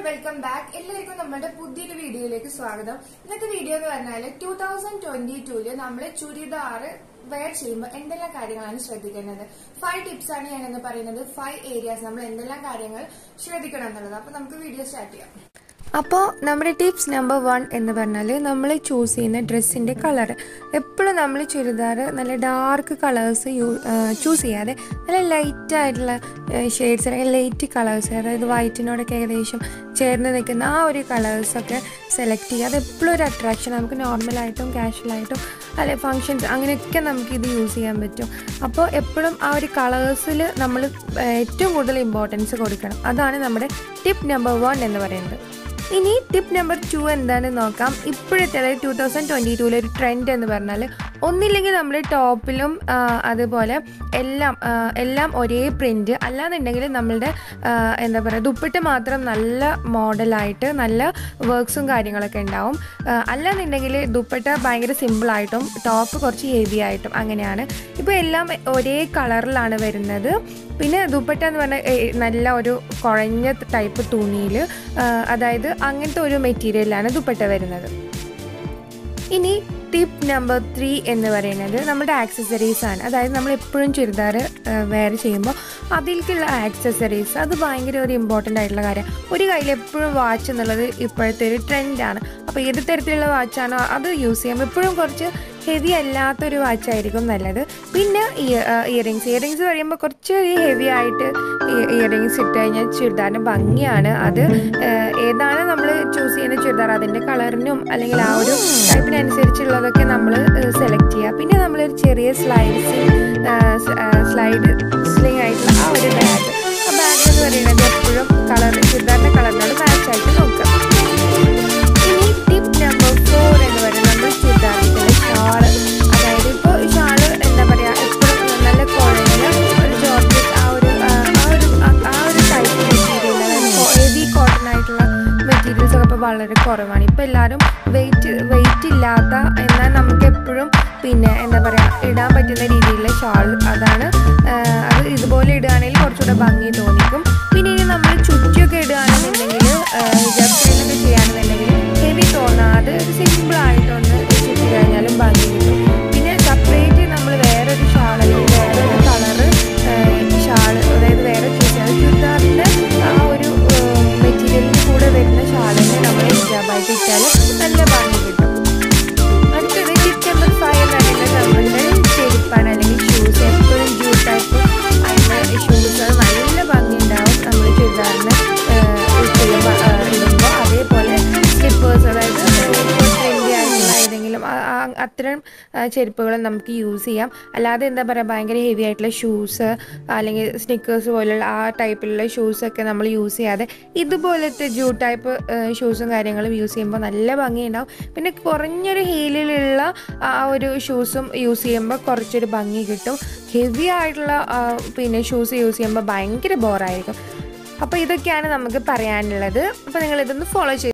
welcome back. എല്ലാവർക്കും നമ്മുടെ പുതിയൊരു വീഡിയോയിലേക്ക് സ്വാഗതം. ഇന്നത്തെ വീഡിയോ എന്ന് പറഞ്ഞാൽ 2022 നമ്മൾ ചുരിദാർ വെയർ ചെയ്യുമ്പോൾ എന്തെല്ലാം കാര്യങ്ങളാണ് ശ്രദ്ധിക്കേണ്ടത്. 5 ടിപ്സ് ആണ് ഞാൻ എന്ന് പറയുന്നത്. 5 ഏരിയാസ് നമ്മൾ എന്തെല്ലാം കാര്യങ്ങൾ ശ്രദ്ധിക്കണം എന്നുള്ളത്. അപ്പോൾ നമുക്ക് വീഡിയോ സ്റ്റാർട്ട് ചെയ്യാം. അപ്പോൾ നമ്മുടെ ടിപ്സ് നമ്പർ 1 എന്ന് പറഞ്ഞാൽ നമ്മൾ ചൂസ് ചെയ്യുന്ന ഡ്രസ്സിൻ്റെ കളർ. എപ്പോഴും നമ്മൾ ചുരിദാർ നല്ല ഡാർക്ക് കളേഴ്സ് ചൂസ് ചെയ്യാതെ നല്ല ലൈറ്റായിട്ടുള്ള ഷെയ്ഡ്സ് അല്ലെങ്കിൽ ലൈറ്റ് കളേഴ്സ്, അതായത് വൈറ്റിനോടൊക്കെ ഏകദേശം ചേർന്ന് നിൽക്കുന്ന ആ ഒരു കളേഴ്സൊക്കെ സെലക്ട് ചെയ്യുക. അത് എപ്പോഴും ഒരു അട്രാക്ഷൻ, നമുക്ക് നോർമലായിട്ടും കാഷ്വലായിട്ടും അല്ലെ ഫങ്ഷൻസ് അങ്ങനെയൊക്കെ നമുക്കിത് യൂസ് ചെയ്യാൻ പറ്റും. അപ്പോൾ എപ്പോഴും ആ ഒരു കളേഴ്സിൽ നമ്മൾ ഏറ്റവും കൂടുതൽ ഇമ്പോർട്ടൻസ് കൊടുക്കണം. അതാണ് നമ്മുടെ ടിപ്പ് നമ്പർ 1 എന്ന് പറയുന്നത്. ഇനി ടിപ്പ് നമ്പർ 2 എന്താണെന്ന് നോക്കാം. ഇപ്പോഴത്തെ അതായത് 2022 ഒരു ട്രെൻഡ് എന്ന് പറഞ്ഞാൽ ഒന്നില്ലെങ്കിൽ നമ്മൾ ടോപ്പിലും അതുപോലെ എല്ലാം ഒരേ പ്രിൻറ്റ്, അല്ലാന്നുണ്ടെങ്കിൽ നമ്മളുടെ എന്താ പറയുക ദുപ്പട്ട മാത്രം നല്ല മോഡലായിട്ട് നല്ല വർക്ക്സും കാര്യങ്ങളൊക്കെ ഉണ്ടാവും. അല്ലാന്നുണ്ടെങ്കിൽ ദുപ്പട്ട ഭയങ്കര സിമ്പിളായിട്ടും ടോപ്പ് കുറച്ച് ഹെവി ആയിട്ടും അങ്ങനെയാണ്. ഇപ്പോൾ എല്ലാം ഒരേ കളറിലാണ് വരുന്നത്. പിന്നെ ദുപ്പട്ട എന്ന് പറഞ്ഞാൽ നല്ല ഒരു കുഴഞ്ഞ ടൈപ്പ് തുണിയിൽ, അതായത് അങ്ങനത്തെ ഒരു മെറ്റീരിയലാണ് ദുപ്പട്ട വരുന്നത്. ഇനി ടിപ്പ് നമ്പർ 3 എന്ന് പറയുന്നത് നമ്മുടെ ആക്സസറീസ് ആണ്. അതായത് നമ്മൾ എപ്പോഴും ചുരിദാർ വെയർ ചെയ്യുമ്പോൾ അതിലേക്കുള്ള ആക്സസറീസ് അത് ഭയങ്കര ഒരു ഇമ്പോർട്ടൻ്റ് ആയിട്ടുള്ള കാര്യം. ഒരു കയ്യിൽ എപ്പോഴും വാച്ച് എന്നുള്ളത് ഇപ്പോഴത്തെ ഒരു ട്രെൻഡാണ്. അപ്പോൾ ഏത് തരത്തിലുള്ള വാച്ചാണോ അത് യൂസ് ചെയ്യുമ്പോൾ എപ്പോഴും കുറച്ച് ഹെവി അല്ലാത്തൊരു വാച്ചായിരിക്കും നല്ലത്. പിന്നെ ഇയറിങ്സ് പറയുമ്പോൾ കുറച്ച് ഹെവി ആയിട്ട് ഇയറിങ്സ് ഇട്ട് കഴിഞ്ഞാൽ ചുരിദാറിന് ഭംഗിയാണ്. അത് ഏതാണ് നമ്മൾ ചൂസ് ചെയ്യുന്ന ചുരിദാർ അതിൻ്റെ കളറിനും അല്ലെങ്കിൽ ആ ഒരു ടൈപ്പിനനുസരിച്ചുള്ളതൊക്കെ നമ്മൾ സെലക്ട് ചെയ്യുക. പിന്നെ നമ്മളൊരു ചെറിയ സ്ലൈഡ് സ്ലിങ് ആയിട്ടുള്ള ആ ഒരു ബാഗ്, ആ ബാഗ് എന്ന് പറയുന്നത് എപ്പോഴും ചുരിദാറിൻ്റെ കളറിനോട് മാച്ചായിട്ട് നോക്കുക. ഇനി ടിപ്പ് നമ്പർ 4 എന്ന് പറയുന്നത് നമ്മൾ ചുരിദാറിൻ്റെ ഷാള്. അതായത് ഇപ്പോൾ ഷാള് എന്താ പറയുക എപ്പോഴും നല്ല കുഴഞ്ഞ ഒരു ജോർജറ്റ് ആ ഒരു ടൈപ്പ് മെറ്റീരിയൽ, അതായത് ഹെവി കോട്ടൺ ആയിട്ടുള്ള മെറ്റീരിയൽസ് ഒക്കെ ഇപ്പോൾ വളരെ കുറവാണ്. ഇപ്പോൾ എല്ലാവരും വെയിറ്റ് ഇല്ലാത്ത എന്നാൽ നമുക്ക് എപ്പോഴും പിന്നെ എന്താ പറയുക ഇടാൻ പറ്റുന്ന രീതിയിലുള്ള ഷാൾ, അത് ഇതുപോലെ ഇടുകയാണെങ്കിൽ കുറച്ചുകൂടെ ഭംഗി തോന്നിക്കും. പിന്നെ ഇനി നമ്മൾ ചുറ്റിയൊക്കെ ഇടുകയാണെന്നുണ്ടെങ്കിൽ ഹിജാബ് സ്റ്റൈലൊക്കെ ചെയ്യുകയാണെന്നുണ്ടെങ്കിൽ ഹെവി തോന്നാതെ സിമ്പിളായിട്ടൊന്ന് ചുറ്റി കഴിഞ്ഞാലും ഭംഗി കിട്ടും. പിന്നെ സെപ്പറേറ്റ് നമ്മൾ വേറൊരു ഷാൾ അല്ലെങ്കിൽ വേറൊരു കളറ് ഷാൾ, അതായത് വേറെ ചുരിദാറിൻ്റെ ആ ഒരു മെറ്റീരിയലിൻ്റെ കൂടെ വരുന്ന ഷാളിനെ നമ്മൾ ഹിജാബായിട്ട് ഇട്ടാൽ നല്ല ഭംഗി കിട്ടും. അടുത്തത് ടിപ്പ് നമ്പർ 5 എന്ന് പറയുന്നത് നമ്മളുടെ ചെരുപ്പാണ് അല്ലെങ്കിൽ ഷൂസ്. എപ്പോഴും ജൂട്ട് ടൈപ്പ് അതിൻ്റെ ഷൂസ് അത് നല്ല ഭംഗി ഉണ്ടാവും നമ്മൾ ചുരിദാറിന് ഇടുമ്പോൾ. അതേപോലെ സ്ലിപ്പേഴ്സ്, അതായത് ട്രെൻഡി ആയിട്ടുള്ള ഏതെങ്കിലും അത്തരം ചെരുപ്പുകളും നമുക്ക് യൂസ് ചെയ്യാം. അല്ലാതെ എന്താ പറയുക ഭയങ്കര ഹെവി ആയിട്ടുള്ള ഷൂസ് അല്ലെങ്കിൽ സ്നിക്കേഴ്സ് പോലുള്ള ആ ടൈപ്പിലുള്ള ഷൂസൊക്കെ നമ്മൾ യൂസ് ചെയ്യാതെ ഇതുപോലത്തെ ജൂട്ട് ടൈപ്പ് ഷൂസും കാര്യങ്ങളും യൂസ് ചെയ്യുമ്പോൾ നല്ല ഭംഗിയുണ്ടാവും. പിന്നെ കുറഞ്ഞൊരു ഹീലിലുള്ള ആ ഒരു ഷൂസും യൂസ് ചെയ്യുമ്പോൾ കുറച്ചൊരു ഭംഗി കിട്ടും. ഹെവി ആയിട്ടുള്ള പിന്നെ ഷൂസ് യൂസ് ചെയ്യുമ്പോൾ ഭയങ്കര ബോറായിരിക്കും. അപ്പോൾ ഇതൊക്കെയാണ് നമുക്ക് പറയാനുള്ളത്. അപ്പോൾ നിങ്ങളിതൊന്ന് ഫോളോ ചെയ്ത്